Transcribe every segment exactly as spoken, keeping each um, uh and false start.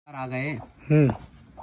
आ गए। हम्म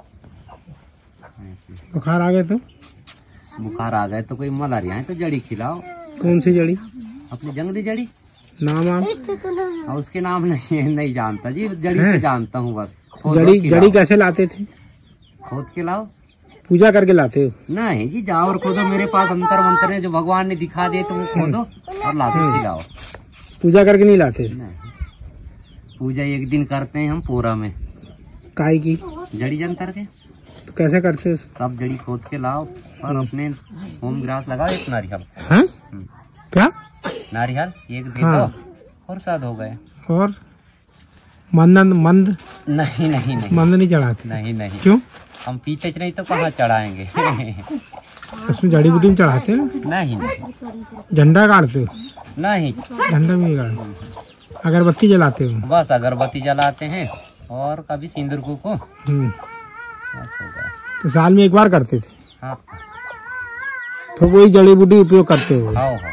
बुखार आ गए तो बुखार आ गए तो कोई मलेरिया है तो जड़ी खिलाओ। कौन सी जड़ी? अपनी जंगली जड़ी। नाम आप? हाँ, उसके नाम नहीं नहीं जानता जी, जड़ी से जानता हूँ बस। जड़ी जड़ी कैसे लाते थे? खोद के लाओ। पूजा करके लाते हो? नहीं जी, जाओ और खोदो। मेरे पास अंतर मंत्र है जो भगवान ने दिखा दिए तो वो खोदो और लाके खिलाओ। पूजा करके नहीं लाते? नहीं, पूजा एक दिन करते हैं हम पूरा में। काय की? जड़ी जंतर के। तो कैसे करते हो? सब जड़ी खोद के लाओ और अपने होम ग्रास लगाओ। एक नारियल। हाँ? क्या नारियल एक दे हाँ। दो और साथ हो गए। और मंद मंद नहीं नहीं नहीं मंद नहीं चढ़ाते? नहीं नहीं। क्यों? हम पीते नहीं तो कहाँ चढ़ाएंगे। इसमें जड़ी बूटी में चढ़ाते हैं? नहीं नहीं। झंडा गाड़ते हो? नहीं, झंडा भी नहीं गाड़ते। अगरबत्ती जलाते हो? बस अगरबत्ती जलाते हैं और कभी सिंदूर को को हम्म बस हो गया। तो साल में एक बार करते थे? हाँ। तो वही जड़ी बूटी उपयोग करते हो? हाँ हाँ।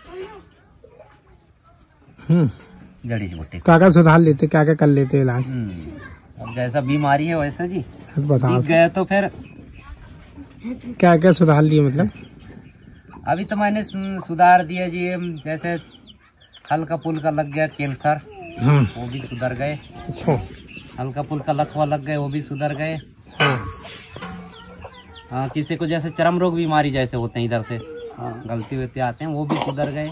हम्म जड़ी बूटी क्या क्या सुधार लेते, क्या क्या कर लेते इलाज? अब जैसा बीमारी है वैसा जी। तो बताओ गए तो फिर क्या क्या सुधार लिए? मतलब अभी तो मैंने सु- सुधार दिया जी। जैसे हल्का पुल्का लग गया कैंसर, हाँ। वो भी सुधर गए। अच्छा। हल्का पुल्का लकवा लग गए, वो भी सुधर गए। हाँ। हाँ, किसी को जैसे चर्म रोग बीमारी जैसे होते हैं इधर से गलती होती आते हैं, वो भी सुधर गए।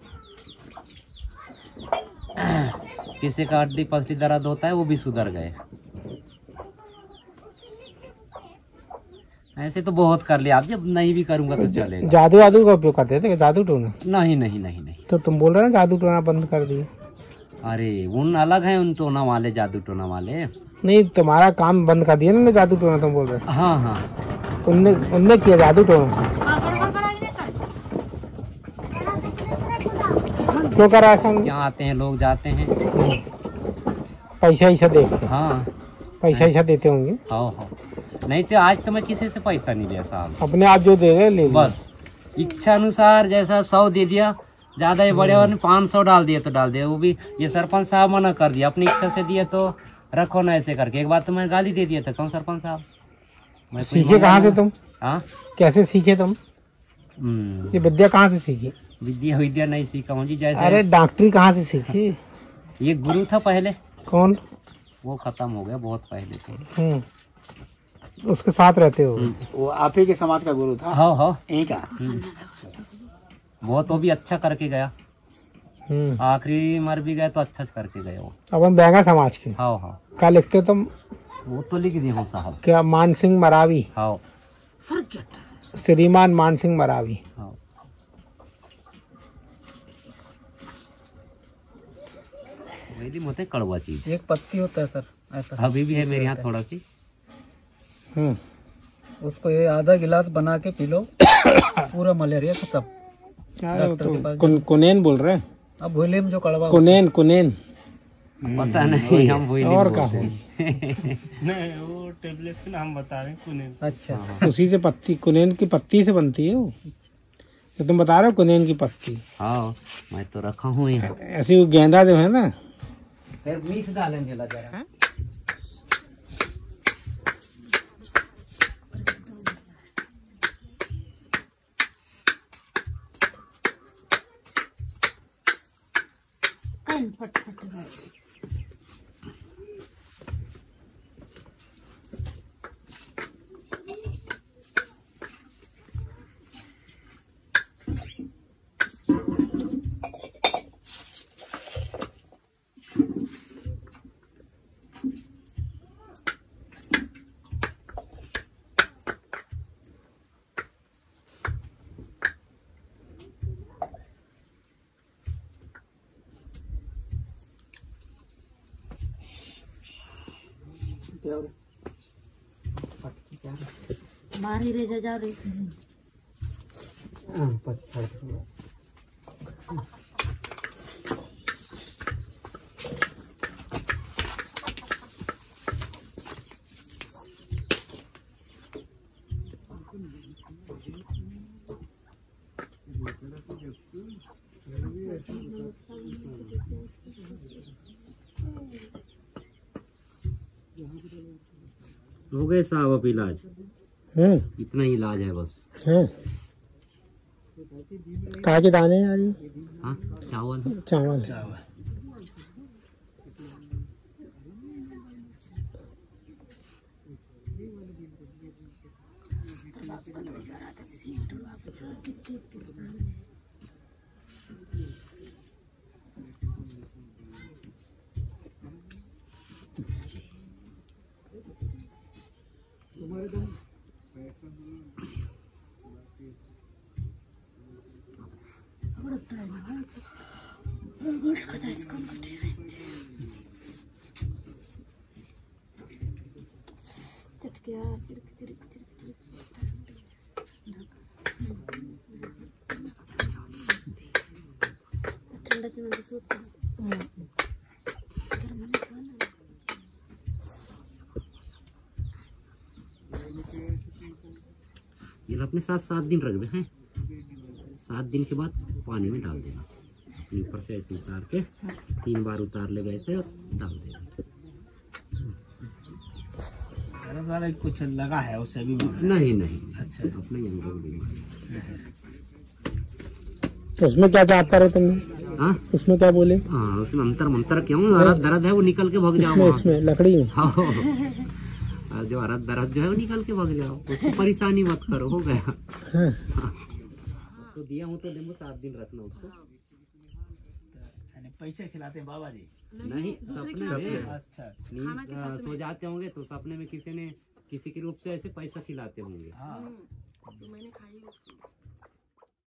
किसी का हड्डी पसली दर्द होता है वो भी सुधर गए। ऐसे तो बहुत कर लिया। आप जब नहीं भी करूंगा तो चलेगा। जादू वादू का उपयोग करते थे? जादू टोना? नहीं नहीं नहीं नहीं। तो तुम बोल रहे हो जादू टोना बंद कर दिए? अरे उन अलग है, उन टोना वाले, जादू टोना वाले। नहीं, तुम्हारा काम बंद कर दिया ना जादू टोना, तुम बोल रहे हो? हाँ हाँ। उनने उनने किया जादू टोना? क्यों करा ऐसा? यहाँ आते हैं लोग, जाते हैं, पैसा ऐसा देख? हाँ पैसा ऐसा देते होंगे? हाँ हाँ। नहीं तो आज तो मैं किसी से पैसा नहीं लिया साहब। अपने आप जो दे रहे ले बस इच्छा अनुसार। जैसा सौ दे दिया, ज्यादा ही बड़े और पाँच सौ डाल दिया तो डाल दिया। वो भी ये सरपंच साहब मना कर दिया, अपनी इच्छा से दिया तो रखो ना ऐसे करके। एक बार तो मैं गाली दे दिया था। कौन सरपंच साहब? मैं सीखे कहाँ से तुम? हाँ, कैसे सीखे तुम? हम्म, ये विद्या कहाँ से सीखी? विद्या विद्या नहीं सीखा हूँ जी। जैसे अरे डॉक्टरी कहाँ से सीखी? ये गुरु था पहले। कौन? वो खत्म हो गया, बहुत पहले थे। हम्म उसके साथ रहते हो? वो आप ही के समाज का गुरु था? हाँ हाँ। यही का? वो तो भी अच्छा करके गया। हम्म आखिरी मर भी गए तो अच्छा करके गए वो। अब हम बैंगा समाज के। हाँ हाँ। क्या लिखते तुम? वो तो लिख दिया हूँ साहब। क्या? मान सिंह मरावी? हाँ। श्रीमान मान सिंह मरावी। हाँ। मेरी मोते कड़वा चीज। एक पत्ती होता है सर ऐसा, अभी भी है मेरे यहाँ थोड़ा सी। हम्म उसको ये आधा गिलास बना के पी लो, पूरा मलेरिया खत्म। डॉक्टर के पास कुन, कुनेन बोल रहे हैं? अब भोले में जो कड़वा कुनेन कुनेन पता नहीं, हम वही और क्या है? नहीं, वो टेबलेट का नाम बता रहे हैं कुनेन। अच्छा, उसी से पत्ती, कुनेन की पत्ती से बनती है वो। तो तुम बता रहे हो कुनेन की पत्ती? हाँ, मैं तो रखा हूँ यहाँ। ऐसी वो गेंदा जो है ना, फिर मिक्स डालेंगे जरा। फट फट बाहर ही रह जा, जाओ रे। यहाँ हो गए साहब अब इलाज, हम्म इतना ही इलाज है बस। है कहाँ के दाने आ रही? हाँ चावल चावल। ये अपने साथ सात दिन रख दे हैं, सात दिन के बाद पानी में डाल देना, ऊपर से ऐसे उतार के तीन बार उतार ले ऐसे और डाल देना। कुछ लगा है उससे भी? नहीं नहीं, अच्छा, अपने अंदर बीमारी। तो उसमें क्या चाप करे तुमने? हाँ उसमें क्या बोले? हाँ उसमें अंतर मंतर क्यों, दर्द दर्द है वो निकल के भाग जाओ इसमें, वहाँ। इसमें लकड़ी में। हाँ और जो हरद दर्द जो है वो निकल के भाग जाओ, उसको परेशानी मत करो, हो गया। हाँ। तो दिया हूँ तो डेमो सात दिन रखना उसको। पैसे खिलाते हैं बाबा जी? नहीं, सपने में। अच्छा, नींद आ, सो जाते होंगे तो सपने में किसी ने किसी के रूप से ऐसे पैसा खिलाते होंगे। हाँ।